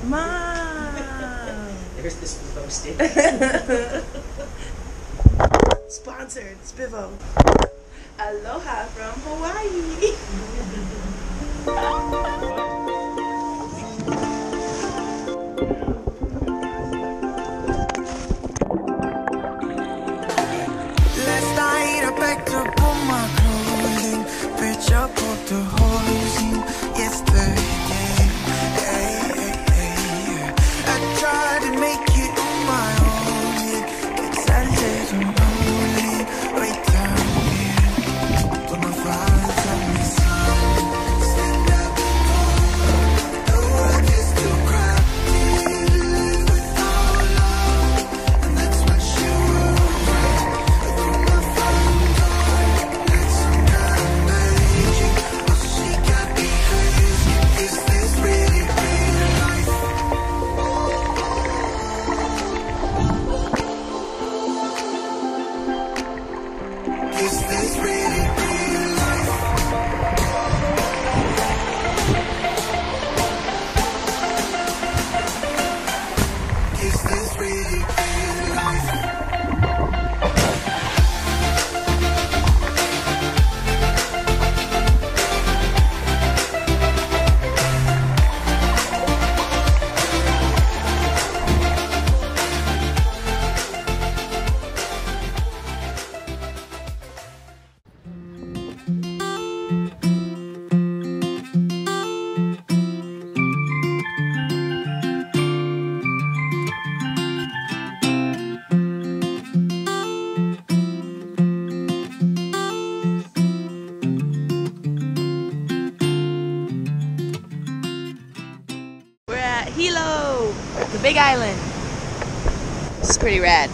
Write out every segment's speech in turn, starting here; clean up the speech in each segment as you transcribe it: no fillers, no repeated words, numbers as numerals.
Mom! There's the Spivo stick. Sponsored, Spivo. Aloha from Hawaii. Last night I packed up all my clothing, bitch, I put the holes in yesterday. I tried to make it on my own, yeah. It's a little lonely, right down here. But my father's on me, stand up and fall. Though I just still cry, live without love, and that's what you wrote. Through my front door, let some kind of magic. Oh, she got me crazy. Is this really real life? Is this really real life? Is this really real life? We're at Hilo, the Big Island. It's pretty rad.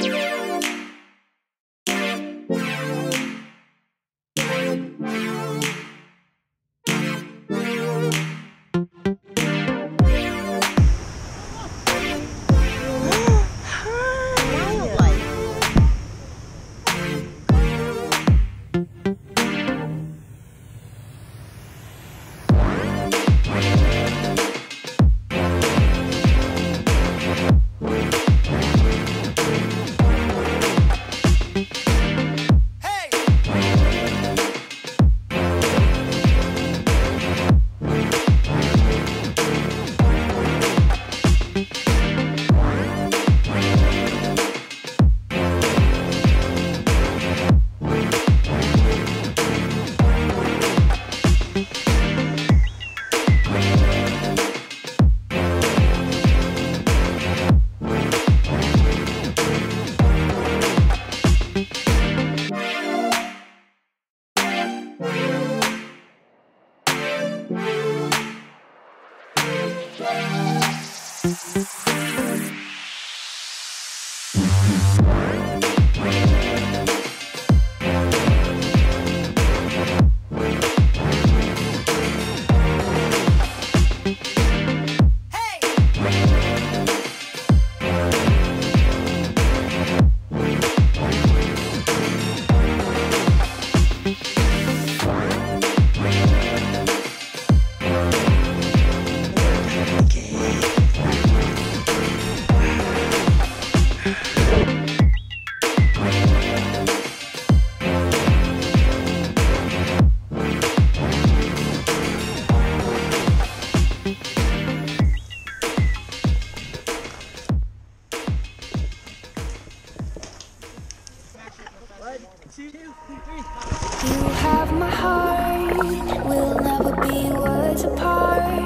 You have my heart, we'll never be worlds apart.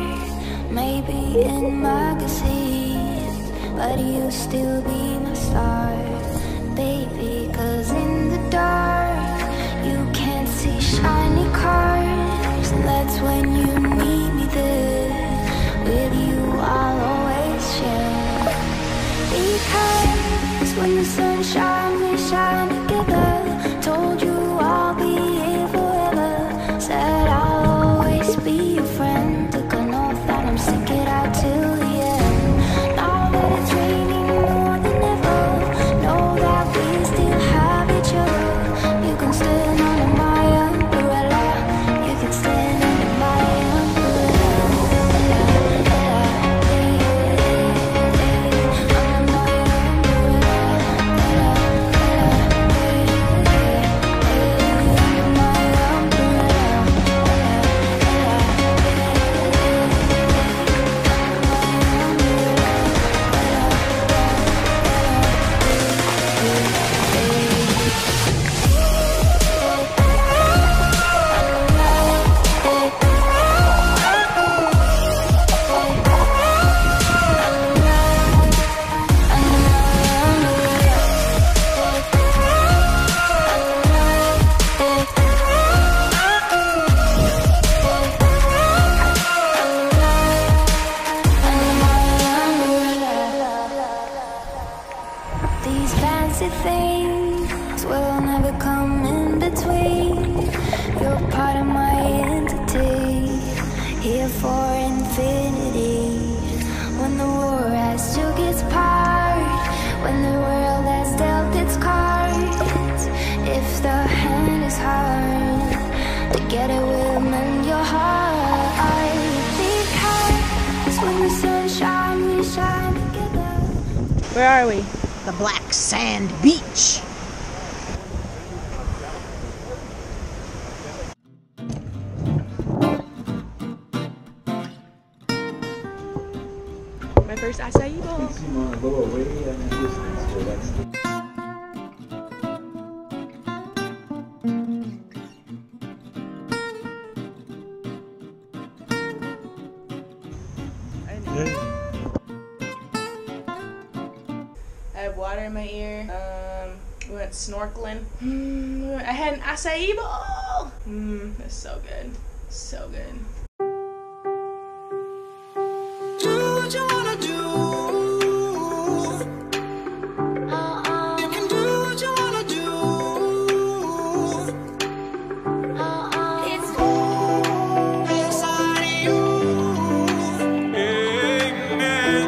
Maybe in magazines, but you'll still be my star, baby. 'Cause in the dark, you can't see shiny cars, and that's when you need me there. With you, I'll always share. Because when the sun shines, we shine together. Told you I'll be here forever. Said I'll always be your friend. Took an oath that I'm sticking out till the end. Now that it's raining more than ever, no Where are we? The Black Sand Beach. My first acai bowl. I have water in my ear. We went snorkeling. I had an acai bowl. That's so good. So good. Do what you wanna do. You can do what you wanna do. It's inside of you. Amen.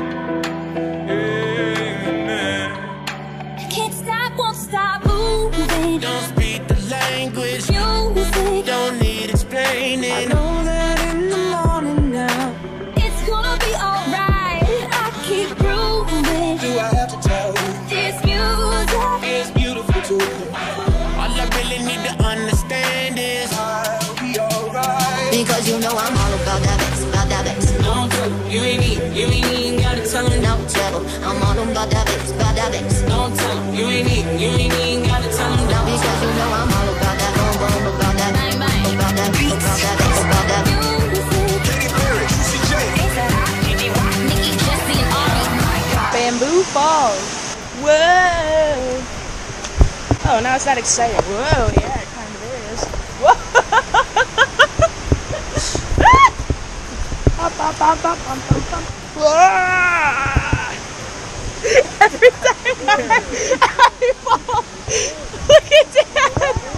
Amen. Can't stop, won't stop moving. Don't speak the language. Music, Don't need explaining. I know that in the morning now it's gonna be alright. I keep proving Do I have to tell you? this music. It's beautiful too. All I really need to understand is I'll be alright. Because you know I'm all about that bass, about that bass. no trouble. You ain't even gotta tell them No trouble, I'm all about that bass, about that bass. don't tell them. You ain't even gotta tell them no. Because you know I'm all about that boom boom, about that Bang, bang. about that beat, about that bass, about that. Katy Perry, Juicy J. Nikki, Jesse, and Ari. Bamboo Falls. Whoa. Oh, now it's not exciting. Whoa, yeah, it kind of is. Whoa. Bum, bum, bum, bum, bum, bum, bum. Whoa. Every time I fall, look at that.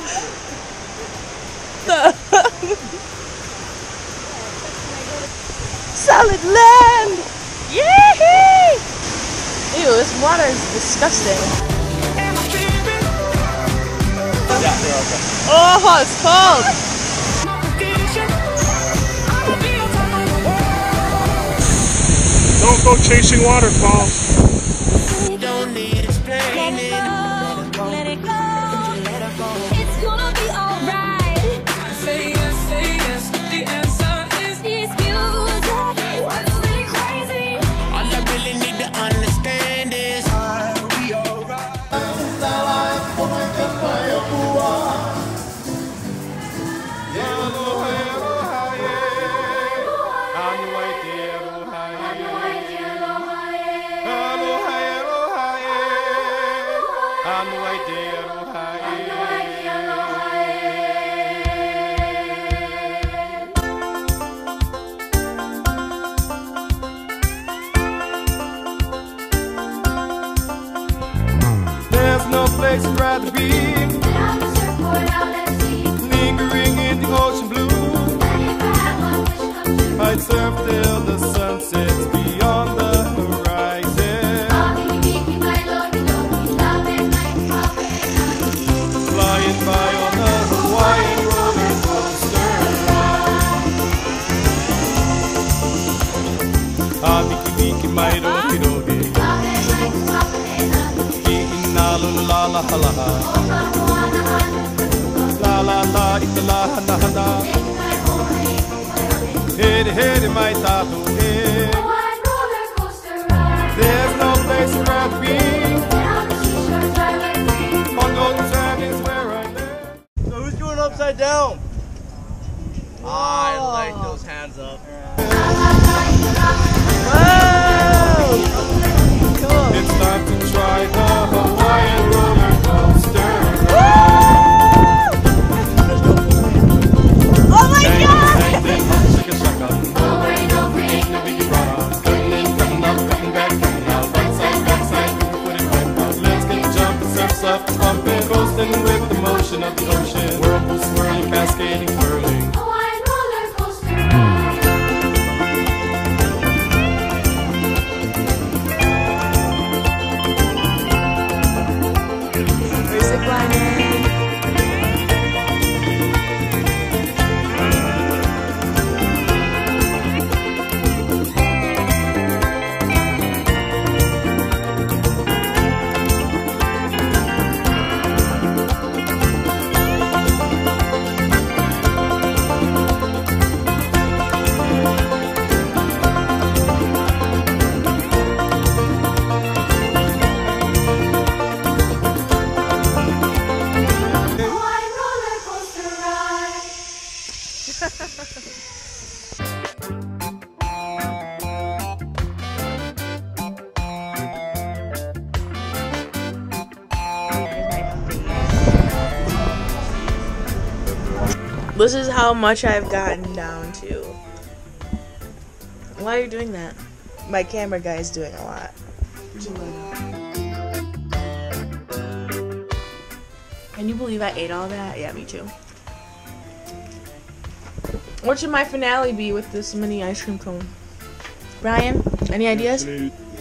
Solid land. Yee! Ew, this water is disgusting. Oh, it's cold. Don't go chasing waterfalls. Don't need explaining. Let it go. It's gonna be alright. Say yes, the answer is This music, what's really crazy? all I really need to understand is I'll be alright. There's no place I'd rather be, lingering in the ocean blue. I'd surf till the sun sets beyond the horizon, flying by on a Hawaiian roller coaster. Miki Miki mai roki roki, la la la la la la la la ita la hana hana. Hede hede mai tato he. There's no place I'd rather be. On golden sand is where I live. So who's doing upside down? I like those hands up. Whoa. Cool. It's time to try the Hawaiian roller coaster. Oh my God! Bang, bang, shaka, shaka. Ain't no biggie rara. Cutting in, cutting up, cutting back, cutting out. Right side, left side, put it right out. Let's get jumping, surfs up, pumping, coasting with the motion of the ocean. Whirlpool swirling, cascading, whirling. Basic lining. This is how much I've gotten down to. Why are you doing that? My camera guy is doing a lot. Can you believe I ate all that? Yeah, me too. What should my finale be with this mini ice cream cone? Brian, any ideas?